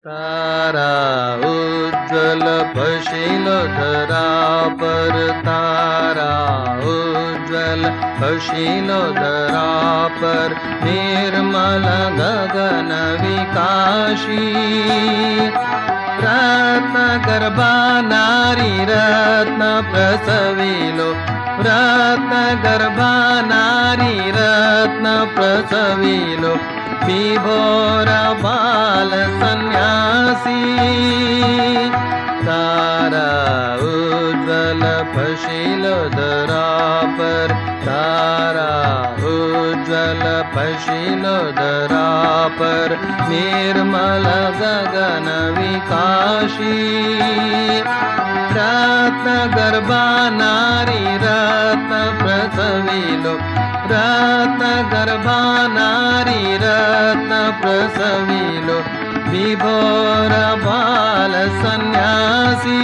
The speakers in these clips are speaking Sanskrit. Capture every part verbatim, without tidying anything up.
तारा उज्ज्वल पशिलो धरा पर, तारा उज्ज्वल पशिलो धरा पर, निर्मल गगन विकाशी। रत्न गर्भा नारी रत्न प्रसविलो, रत्न गर्भा नारी रत्न प्रसविलो, विभोर बाल सन्यासी। तारा उज्ज्वल पशिलो धरा पर, तारा उज्ज्वल पशिलो धरा पर, निर्मल गगन विकाशी। रत्न गर्भा नारी रत्न प्रसविलो, रत्न गर्भा नारी रत्न प्रसविलो, विभोर बाल सन्यासी।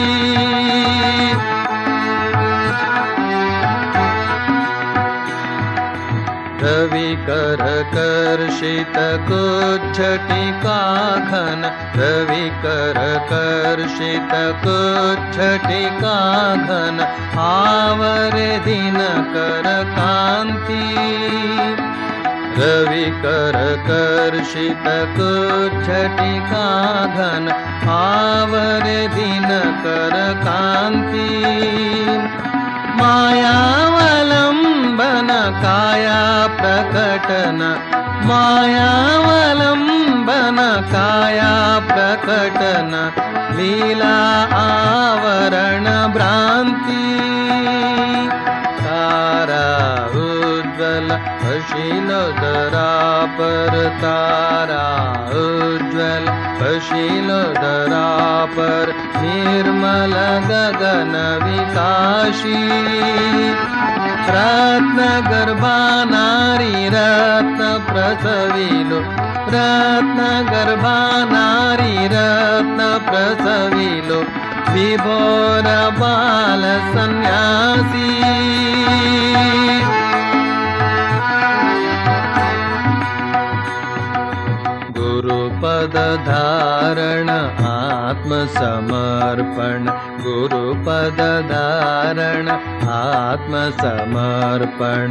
रवि कर कर्षित कुच्छटिका घन, रवि कर कर्षित कुच्छटिका घन, आवरे दिन कर कांति। रवि कर कर्षित कुच्छटिका घन, आवरे दिन कर कांति। मायावलंबन काया प्रकटन, मायावलंबन काया प्रकटन, लीला आवरण भ्रांति। तारा उज्ज्वल पशिलो धरा पर, तारा उज्ज्वल पशिलो धरा पर, निर्मल गगन विकाशी। रत्न गर्भा नारी रत्न प्रसविलो, रत्न गर्भा नारी रत्न प्रसविलो, विभोर बाल सन्यासी। गुरुपद धारण आत्म समर्पण, गुरुपद धारण आत्म समर्पण,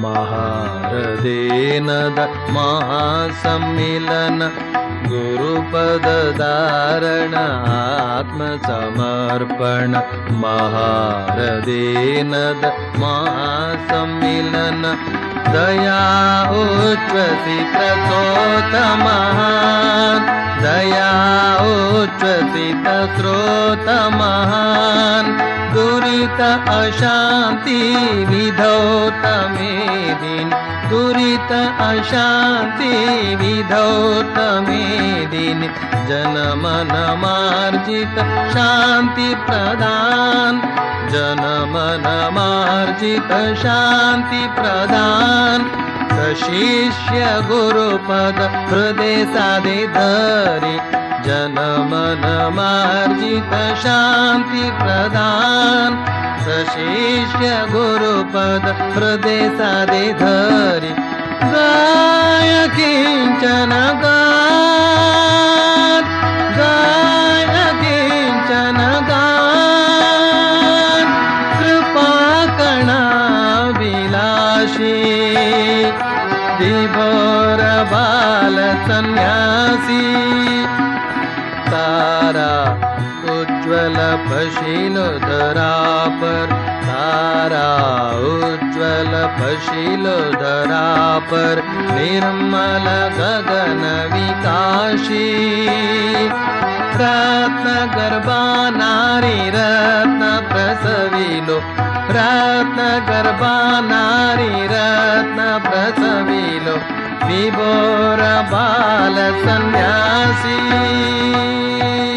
महारदेनद महासम्मिलन। गुरुपद धारण आत्म समर्पण, महारदेनद महासम्मिलन। दया उच्छ्वसित स्रोत महान, दया उच्छ्वसित स्रोत महान, दुरित अशांति विधौत मेदिन, दुरित अशांति विधौत मेदिन। जनमन मार्जित शांति प्रदान, जनमन मार्जित शांति प्रदान। सशिष्य गुरुपद हृदय साधे धरी, जनमन मार्जित शांति प्रदान। सशिष्य गुरुपद हृदय साधे धरी, गाय किंचन गान, गाय किंचन गान, कृपा कणा विलासी। विभोर बाल सन्यासी। तारा उज्ज्वल पशिलो धरा पर, तारा उज्ज्वल पशिलो धरा पर, निर्मल गगन विकाशी। रत्न गर्भा नारी रत्न प्रसविलो, रत्न गर्भा नारी रत्न प्रसविलो, विभोर बाल सन्यासी।